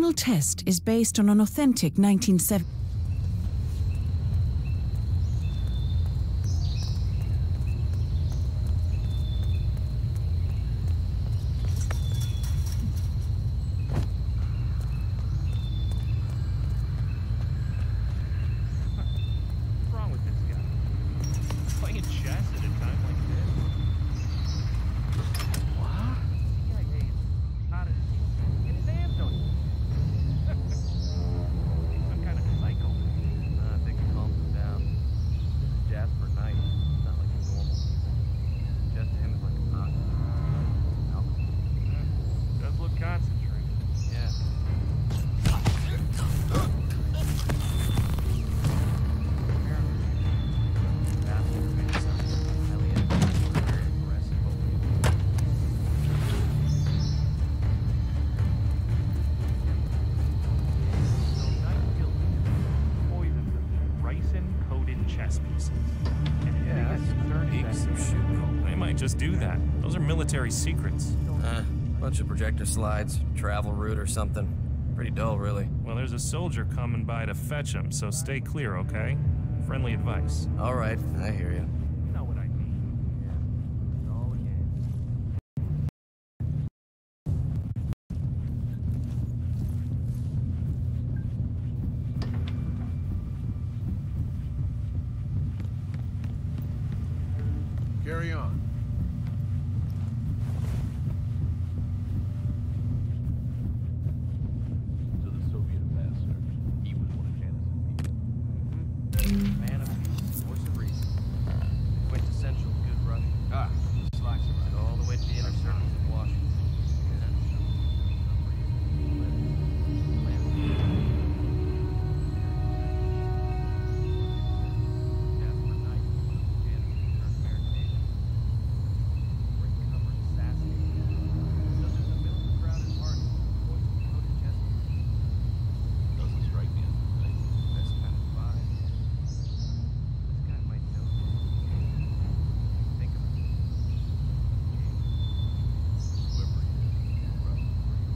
final test is based on an authentic 1970s. Jasper Knight. Not like a normal. Just him is like a alcohol. Does look concentrated. Yeah. Just do that. Those are military secrets. Bunch of projector slides, travel route or something. Pretty dull, really. Well, there's a soldier coming by to fetch him, so stay clear, okay? Friendly advice. All right, I hear you. You know what I mean. Yeah. It's all in. Carry on. Man of peace, voice of reason. Quintessential good Russian. Slices it all the way to the inner circles of Washington. Jasper Knight, American agent. Great cover assassin. So there's a middle of the crowd at party. Voice of coded Jasper. Doesn't strike me as the Best kind of vibe. This guy might know. Think of it. Whoever he is, roughly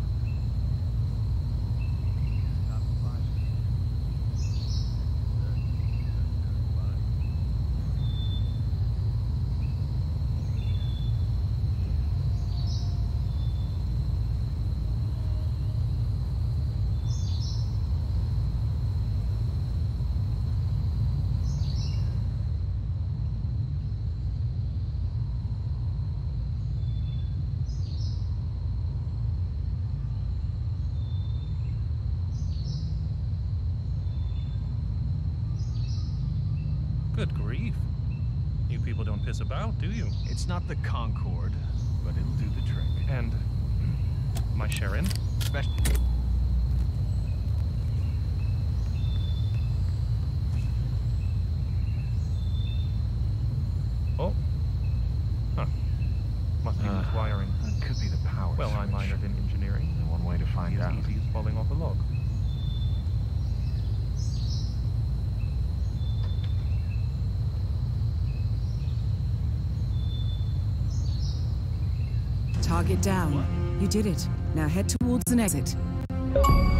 top 5. Good grief. You people don't piss about, do you? It's not the Concorde, but it'll do the trick. And my Sharon? Oh. Huh. Must be requiring. Could be the power Well, I switch. minored in engineering. One way to find out. As easy as falling off a log. Target down. You did it. Now head towards an exit.